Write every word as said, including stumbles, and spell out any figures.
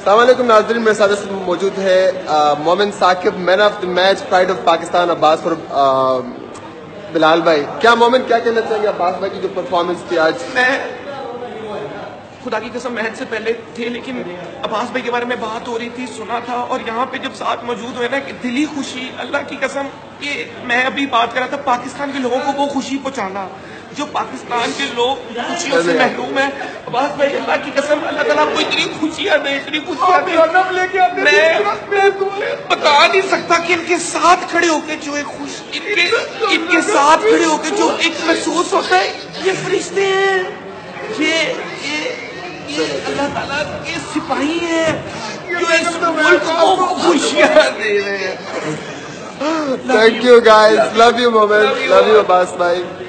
अस्सलाम वालेकुम नाज़रीन, मेरे साथ इस मौजूद है Momin Saqib, man of the match, pride of Pakistan Abbas for Bilal भाई। क्या मोमिन क्या कहना चाहेंगे अब्बास भाई की जो परफॉर्मेंस थी आज? मैं खुदा की कसम मैच से पहले थे, लेकिन अब्बास भाई के बारे में बात हो रही थी, सुना था, और यहाँ पे जब साथ मौजूद हुए ना कि दिली खुशी, अल्लाह की कसम कि मैं अभी बात कर रहा था पाकिस्तान के लोगों को वो खुशी पहुँचाना जो पाकिस्तान के लोग खुशियों से महरूम है। अब्बास भाई अल्लाह की कसम अल्लाह ताला आपको इतनी खुशियाँ दे, इतनी खुशियाँ दे, मैं बता नहीं सकता कि इनके साथ खड़े होके जो एक खुश इनके इनके साथ खड़े होके जो एक महसूस होता है, ये फरिश्ते हैं, ये ये ये अल्लाह ताला के सिपाही हैं जो इस मुल्क को खुशियाँ दे रहे हैं। Thank you guys, love you Momin, love you Abbas भाई।